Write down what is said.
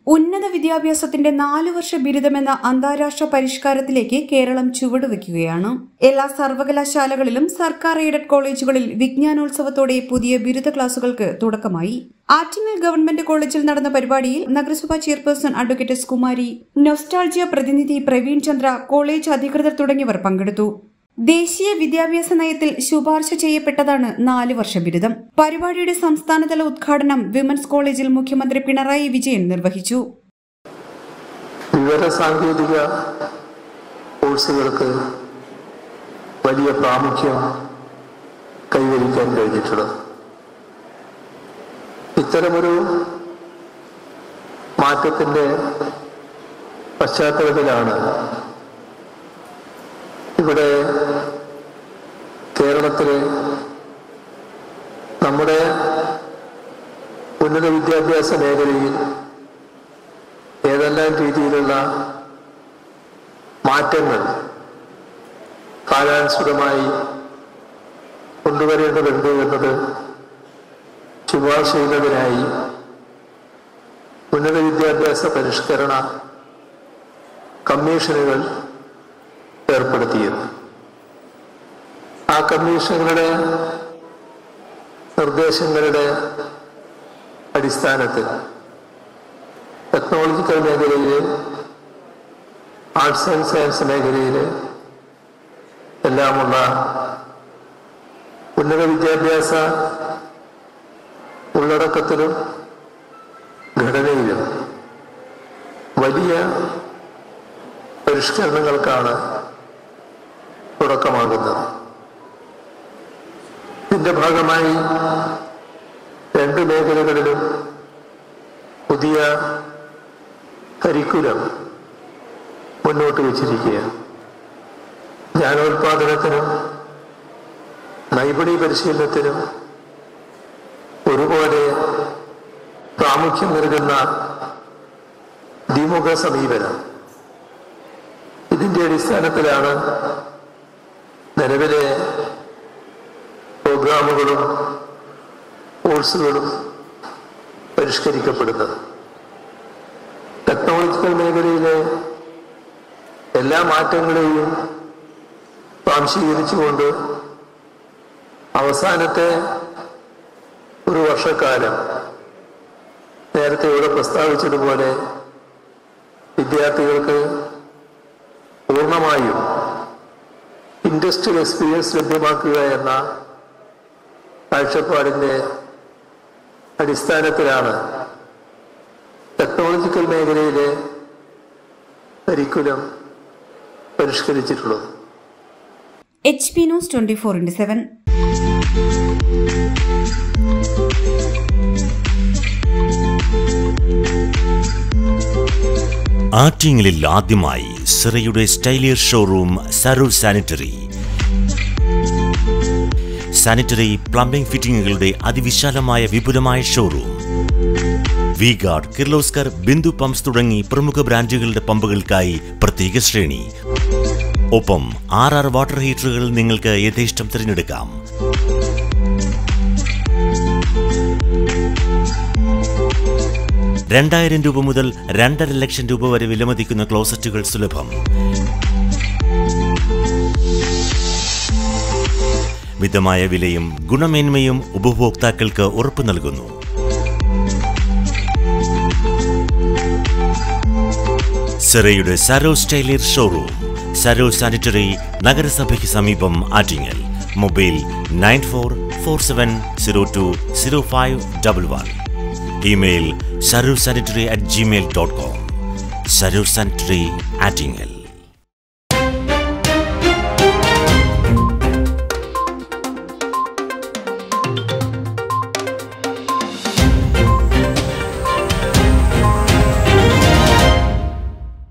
ഉന്നത വിദ്യാഭ്യാസത്തിന്റെ 4 വർഷ ബിരുദമെന്ന അന്താരാഷ്ട്ര പരിഷ്കാരത്തിലേക്ക് കേരളം ചുവടുവെക്കുകയാണ്. എല്ലാ സർവകലാശാലകളിലും സർക്കാർ എയ്ഡഡ് കോളേജുകളിൽ വിജ്ഞാനോത്സവത്തോടെ പുതിയ ബിരുദ ക്ലാസുകൾക്ക് തുടക്കമായി. ആറ്റിങ്ങൽ ഗവൺമെന്റ് കോളേജിൽ നടന്ന പരിപാടിയിൽ നഗരസഭാ chairperson advocate S Kumari, nostalgia പ്രതിനിധി പ്രവീൺ ചന്ദ്ര, കോളേജ് അധികൃതർ തുടങ്ങിയവർ പങ്കെടുത്തു. ദേശീയ വിദ്യാഭ്യാസ നയത്തിൽ ശുപാർശ ചെയ്യപ്പെട്ടതാണ് 4 വർഷ ബിരുദം. പരിപാടിയുടെ സംസ്ഥാനതല ഉദ്ഘാടനം വിമൻസ് കോളേജിൽ മുഖ്യമന്ത്രി പിണറായി വിജയൻ നിർവഹിച്ചു. വിവരസാങ്കേതിക കോഴ്സുകൾക്ക് വലിയ പ്രാമുഖ്യം കൈവരിക്കാൻ കഴിഞ്ഞിട്ടുള്ളത് ഇത്തരമൊരു മാറ്റത്തിന്റെ പശ്ചാത്തലത്തിലാണ് ഇവിടെ കേരളത്തിലെ നമ്മുടെ ഉന്നത വിദ്യാഭ്യാസ മേഖലയിൽ ഏതെല്ലാം രീതിയിലുള്ള മാറ്റങ്ങൾ കാലാനുസൃതമായി കൊണ്ടുവരേണ്ടതുണ്ട് എന്നത് ശുപാർശ ചെയ്യുന്നതിനായി ഉന്നത വിദ്യാഭ്യാസ പരിഷ്കരണ കമ്മീഷനുകൾ ഏർപ്പെടുത്തിയത്. ആ കമ്മീഷനുകളുടെ നിർദ്ദേശങ്ങളുടെ അടിസ്ഥാനത്തിൽ ടെക്നോളജിക്കൽ മേഖലയിലെ, ആർട്സ് ആൻഡ് സയൻസ് മേഖലയിലെ എല്ലാമുള്ള ഉന്നത വിദ്യാഭ്യാസ ഉള്ളടക്കത്തിലും ഘടനയിലും വലിയ പരിഷ്കരണങ്ങൾക്കാണ് തുടക്കമാകുന്നത്. ഇതിന്റെ ഭാഗമായി 2 മേഖലകളിലും പുതിയ കരിക്കുലം മുന്നോട്ട് വച്ചിരിക്കുകയാണ്. ജ്ഞാനോത്പാദനത്തിനും നൈപുണ്യ പരിശീലനത്തിനും ഒരുപോലെ പ്രാമുഖ്യം നൽകുന്ന ദ്വിമുഖ സമീപനം. ഇതിന്റെ അടിസ്ഥാനത്തിലാണ് നിലവിലെ പ്രോഗ്രാമുകളും കോഴ്സുകളും പരിഷ്കരിക്കപ്പെടുന്നത്. ടെക്നോളജിക്കൽ മേഖലയിലെ എല്ലാ മാറ്റങ്ങളെയും സ്വാംശീകരിച്ചുകൊണ്ട് അവസാനത്തെ ഒരു വർഷക്കാലം നേരത്തെ ഇവിടെ പ്രസ്താവിച്ചതുപോലെ വിദ്യാർത്ഥികൾക്ക് പൂർണ്ണമായും ഇൻഡസ്ട്രിയൽ എക്സ്പീരിയൻസ് ലഭ്യമാക്കുക എന്ന കാഴ്ചപ്പാടിന്റെ അടിസ്ഥാനത്തിലാണ് ടെക്നോളജിക്കൽ മേഖലയിലെ കരിക്കുലം പരിഷ്കരിച്ചിട്ടുള്ളത്. HP News 24/7. ആറ്റിങ്ങലിൽ ആദ്യമായി സിറയുടെ സ്റ്റൈലിയർ showroom Sarur sanitary. Sanitary plumbing ഫിറ്റിംഗുകളുടെ അതിവിശാലമായ വിപുലമായ ഷോറൂം. വി-ഗാർഡ്, കിർലോസ്കർ, ബിന്ദു പമ്പ്സ് തുടങ്ങി പ്രമുഖ ബ്രാൻഡുകളുടെ പമ്പുകൾക്കായി പ്രത്യേക ശ്രേണി. ഒപ്പം 6 വാട്ടർ ഹീറ്ററുകൾ നിങ്ങൾക്ക് യഥേഷ്ടം തിരഞ്ഞെടുക്കാം. ₹2,000 മുതൽ ₹2,50,000 വരെ വിലമതിക്കുന്ന ക്ലോസറ്റുകൾ സുലഭം. മിതമായ വിലയും ഗുണമേന്മയും ഉപഭോക്താക്കൾക്ക് ഉറപ്പു നൽകുന്നു. സിറയുടെ സരോ സ്റ്റൈലിയർ ഷോറൂം, സരോ സാനിറ്ററി, നഗരസഭയ്ക്ക് സമീപം, Attingal. Mobile 9447020511. Email sarursanitary@gmail.com. Sarur Sanitary, Attingel.